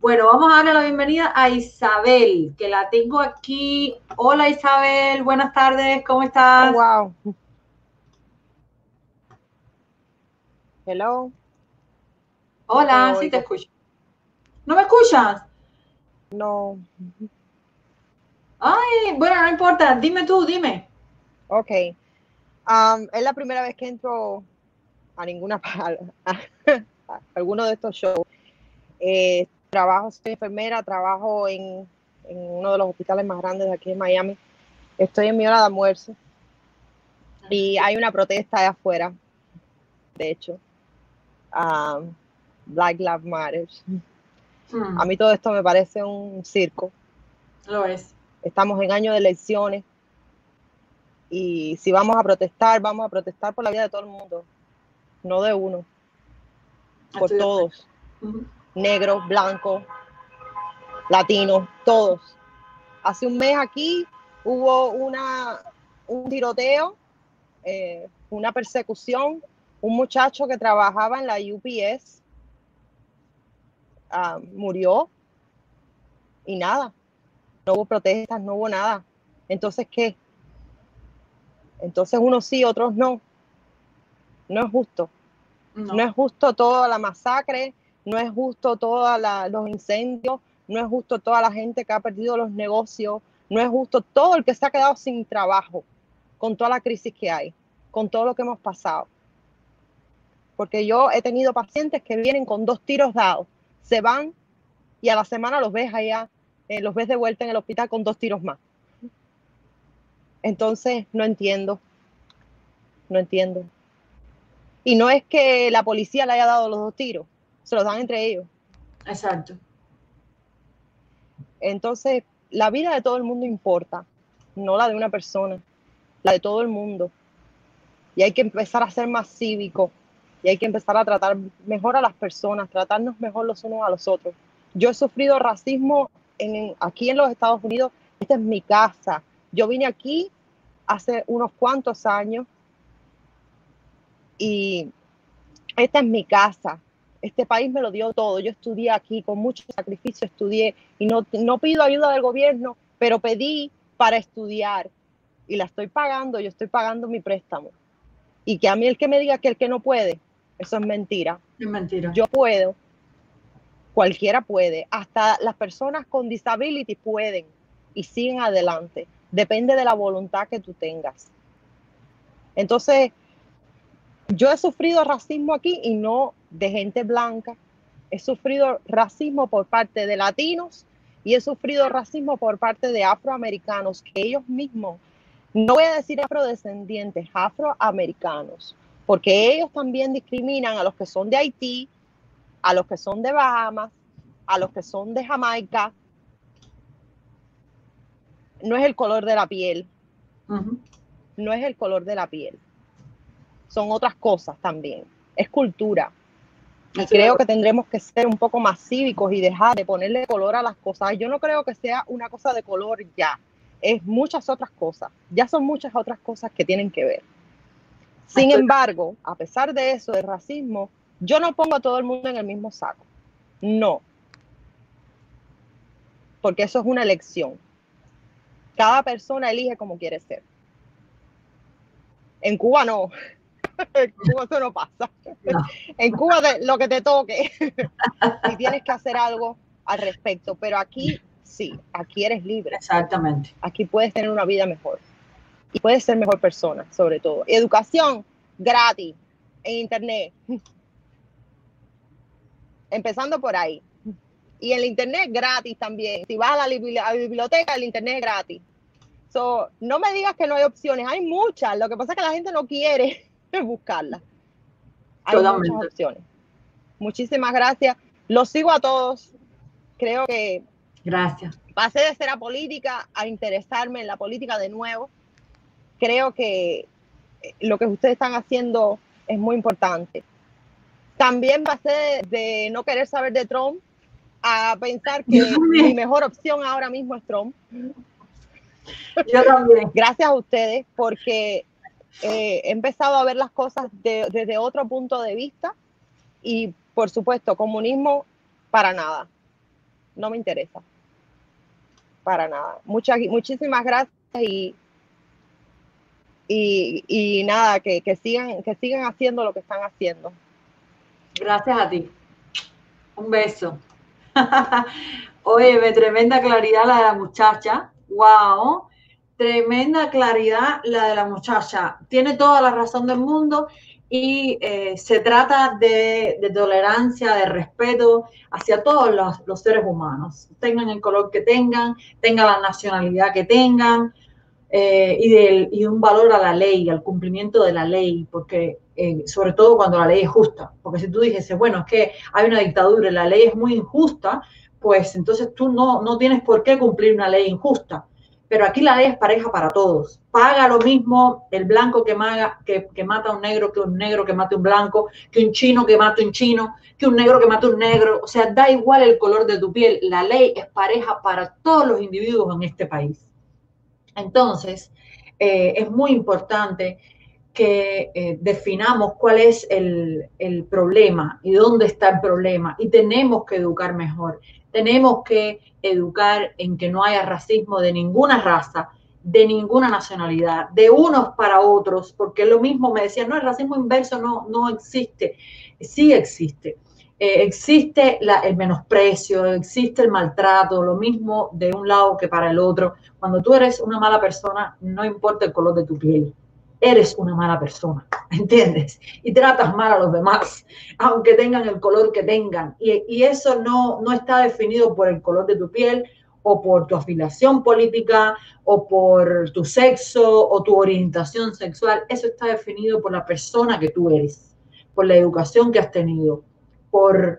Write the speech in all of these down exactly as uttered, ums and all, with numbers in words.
Bueno, vamos a darle la bienvenida a Isabel, que la tengo aquí. Hola Isabel, buenas tardes, ¿cómo Oh, estás? wow. Hello, no te Hola, sí te oigo. escucho. ¿No me escuchas? No. Ay, bueno, no importa, dime tú, dime. Ok. Um, es la primera vez que entro a ninguna a, a, a alguno de estos shows. Eh, trabajo, soy enfermera, trabajo en, en uno de los hospitales más grandes de aquí en Miami. Estoy en mi hora de almuerzo y hay una protesta allá afuera, de hecho. Um, Black Lives Matter. A Hmm, mí todo esto me parece un circo. lo es. Estamos en año de elecciones. Y si vamos a protestar, vamos a protestar por la vida de todo el mundo, no de uno, por Estoy de acuerdo. todos, Ujú. negros, blancos, latinos, todos. Hace un mes aquí hubo una, un tiroteo, eh, una persecución, un muchacho que trabajaba en la U P S uh, murió y nada, no hubo protestas, no hubo nada. Entonces, ¿qué? Entonces unos sí, otros no. No es justo. No No, es justo toda la masacre, no es justo todos los incendios, no es justo toda la gente que ha perdido los negocios, no es justo todo el que se ha quedado sin trabajo con toda la crisis que hay, con todo lo que hemos pasado. Porque yo he tenido pacientes que vienen con dos tiros dados, se van y a la semana los ves allá, eh, los ves de vuelta en el hospital con dos tiros más. Entonces, no entiendo, no entiendo. Y no es que la policía le haya dado los dos tiros, se los dan entre ellos. exacto. Entonces, la vida de todo el mundo importa, no la de una persona, la de todo el mundo. Y hay que empezar a ser más cívicos y hay que empezar a tratar mejor a las personas, tratarnos mejor los unos a los otros. Yo he sufrido racismo en, aquí en los Estados Unidos. Esta es mi casa. Yo vine aquí hace unos cuantos años y esta es mi casa. Este país me lo dio todo. Yo estudié aquí con mucho sacrificio, estudié y no, no pido ayuda del gobierno, pero pedí para estudiar y la estoy pagando, yo estoy pagando mi préstamo. Y que a mí el que me diga que el que no puede, eso es mentira. Es mentira. Yo puedo, cualquiera puede, hasta las personas con disability pueden y siguen adelante. Depende de la voluntad que tú tengas. Entonces, yo he sufrido racismo aquí y no de gente blanca. He sufrido racismo por parte de latinos y he sufrido racismo por parte de afroamericanos, que ellos mismos, no voy a decir afrodescendientes, afroamericanos, porque ellos también discriminan a los que son de Haití, a los que son de Bahamas, a los que son de Jamaica. No es el color de la piel, Ujú. no es el color de la piel, son otras cosas también, es cultura. Y Estoy de creo acuerdo. que tendremos que ser un poco más cívicos y dejar de ponerle color a las cosas. Yo no creo que sea una cosa de color ya, es muchas otras cosas, ya son muchas otras cosas que tienen que ver. Sin Estoy, embargo, a pesar de eso, del racismo, yo no pongo a todo el mundo en el mismo saco, no, porque eso es una elección. Cada persona elige como quiere ser. En Cuba no, en Cuba eso no pasa. no, En Cuba te, lo que te toque y tienes que hacer algo al respecto, pero aquí sí, aquí eres libre, exactamente. aquí puedes tener una vida mejor y puedes ser mejor persona, sobre todo. Educación gratis en internet, empezando por ahí. Y el internet gratis también. Si vas a la, a la biblioteca, el internet es gratis. So, no me digas que no hay opciones, hay muchas. Lo que pasa es que la gente no quiere buscarlas. Hay muchas Totalmente. opciones. Muchísimas gracias. Los sigo a todos. Creo que Gracias. pasé de ser a política a interesarme en la política de nuevo. Creo que lo que ustedes están haciendo es muy importante. También pasé de no querer saber de Trump a pensar Yo que mi también, mejor opción ahora mismo es Trump. yo también. Gracias a ustedes porque eh, he empezado a ver las cosas de, desde otro punto de vista y, por supuesto, comunismo para nada. no me interesa. Para nada. Muchas, muchísimas gracias y, y, y nada, que, que, sigan, que sigan haciendo lo que están haciendo. Gracias a ti. Un beso. Oye, tremenda claridad la de la muchacha. Wow. Tremenda claridad la de la muchacha. Tiene toda la razón del mundo y eh, se trata de, de tolerancia, de respeto hacia todos los, los seres humanos. Tengan el color que tengan, tengan la nacionalidad que tengan eh, y, del, y un valor a la ley, al cumplimiento de la ley, porque eh, sobre todo cuando la ley es justa. Porque si tú dices, bueno, es que hay una dictadura y la ley es muy injusta, pues entonces tú no, no tienes por qué cumplir una ley injusta. Pero aquí la ley es pareja para todos. Paga lo mismo el blanco que, maga, que, que mata a un negro que un negro que mate a un blanco, que un chino que mate a un chino, que un negro que mate a un negro. O sea, da igual el color de tu piel. La ley es pareja para todos los individuos en este país. Entonces, eh, es muy importante que eh, definamos cuál es el, el problema y dónde está el problema. Y tenemos que educar mejor. Tenemos que educar en que no haya racismo de ninguna raza, de ninguna nacionalidad, de unos para otros, porque lo mismo me decían, no, el racismo inverso no, no existe. Sí existe. Eh, existe la, el menosprecio, existe el maltrato, lo mismo de un lado que para el otro. Cuando tú eres una mala persona, no importa el color de tu piel, eres una mala persona, ¿entiendes? Y tratas mal a los demás, aunque tengan el color que tengan. Y, y eso no, no está definido por el color de tu piel o por tu afiliación política o por tu sexo o tu orientación sexual. Eso está definido por la persona que tú eres, por la educación que has tenido, por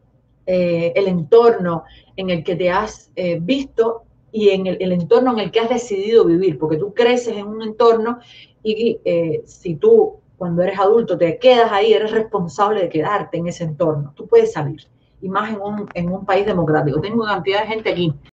eh, el entorno en el que te has eh, visto y en el, el entorno en el que has decidido vivir, porque tú creces en un entorno y eh, si tú cuando eres adulto te quedas ahí, eres responsable de quedarte en ese entorno. Tú puedes salir, y más en un, en un país democrático. Tengo cantidad de gente aquí